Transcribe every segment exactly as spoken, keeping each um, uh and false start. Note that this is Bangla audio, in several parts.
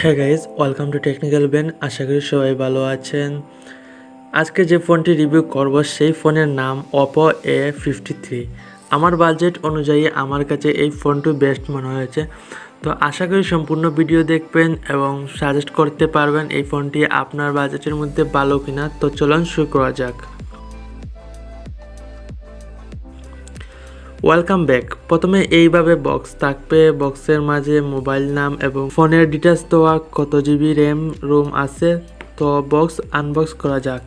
হ্যাঁ guys, welcome to technical Ben. আশা করি সবাই ভালো আছেন। আজকে যে ফোনটি রিভিউ করব সেই ফোনের নাম Oppo A ফিফটি থ্রি। আমার বাজেট অনুযায়ী আমার কাছে এই ফোনটি বেস্ট মনে হয়েছে। তো আশা করি সম্পূর্ণ ভিডিও দেখবেন এবং সাজেস্ট করতে পারবেন এই ফোনটি আপনার বাজেটের মধ্যে ভালো কিনা। তো চলুন শুরু করা যাক। Welcome back. প্রথমে এইভাবে বক্স থাকবে, বক্সের মাঝে মোবাইল নাম এবং ফোনের ডিটেলস দেওয়া, কত জিবি র্যাম রোম আছে। তো বক্স আনবক্স করা যাক।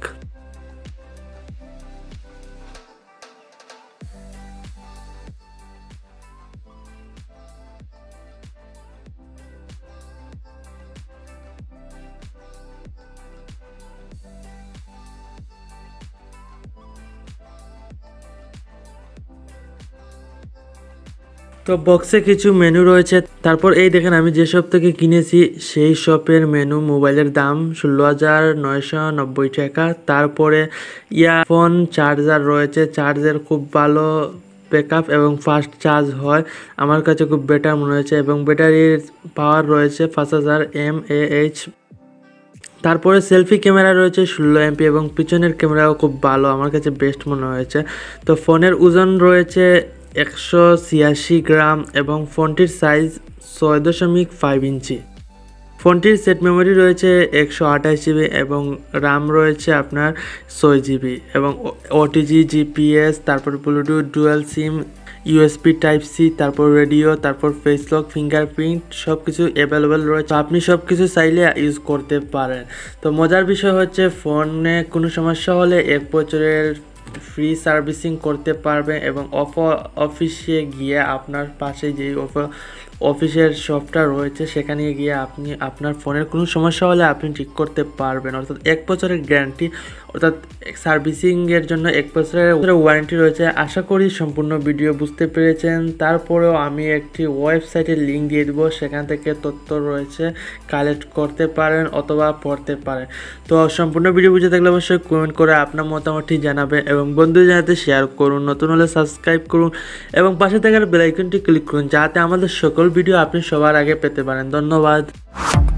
তো বক্সে কিছু মেনু রয়েছে। তারপর এই দেখেন আমি যে শপ থেকে কিনেছি সেই শপের মেনু। মোবাইলের দাম ষোলো হাজার নয়শো নব্বই টাকা। তারপরে ইয়ারফোন চার্জার রয়েছে, চার্জার খুব ভালো ব্যাকআপ এবং ফাস্ট চার্জ হয়, আমার কাছে খুব বেটার মনে হয়েছে। এবং ব্যাটারির পাওয়ার রয়েছে পাঁচ হাজার এম এ এইচ। তারপরে সেলফি ক্যামেরা রয়েছে ষোলো এমপি এবং পিছনের ক্যামেরাও খুব ভালো, আমার কাছে বেস্ট মনে হয়েছে। তো ফোনের ওজন রয়েছে একশো ছিয়াশি গ্রাম এবং ফোনটির সাইজ ছয় দশমিক ফাইভ ইঞ্চি। ফোনটির সেট মেমোরি রয়েছে একশো আঠাশ জিবি এবং রাম রয়েছে আপনার ছয় জিবি এবং ওটিজি, জিপিএস, তারপর Bluetooth, dual SIM, USB type C, তারপর রেডিও, তারপর ফেস লক, ফিঙ্গারপ্রিন্ট সব কিছু অ্যাভেলেবেল রয়েছে। আপনি সব কিছু চাইলে ইউজ করতে পারেন। তো মজার বিষয় হচ্ছে ফোনে কোনো সমস্যা হলে এক বছরের ফ্রি সার্ভিসিং করতে পারবেন এবং অপো অফিসে গিয়ে আপনার পাশে যেই অপো অফিসের শপটা রয়েছে সেখানে গিয়ে আপনি আপনার ফোনের কোনো সমস্যা হলে আপনি ঠিক করতে পারবেন। অর্থাৎ এক বছরের গ্যারান্টি, অর্থাৎ সার্ভিসিংয়ের জন্য এক বছরের ওয়ারেন্টি রয়েছে। আশা করি সম্পূর্ণ ভিডিও বুঝতে পেরেছেন। তারপরেও আমি একটি ওয়েবসাইটের লিঙ্ক দিয়ে দেবো, সেখান থেকে তথ্য রয়েছে, কালেক্ট করতে পারেন অথবা পড়তে পারেন। তো সম্পূর্ণ ভিডিও বুঝে থাকলে অবশ্যই কমেন্ট করে আপনার মতামতটি জানাবেন এবং বন্ধু জানাতে শেয়ার করুন, নতুন হলে সাবস্ক্রাইব করুন এবং পাশে থাকার বেল আইকনটি ক্লিক করুন যাতে আমাদের সকল ভিডিও আপনি সবার আগে পেতে পারেন। ধন্যবাদ।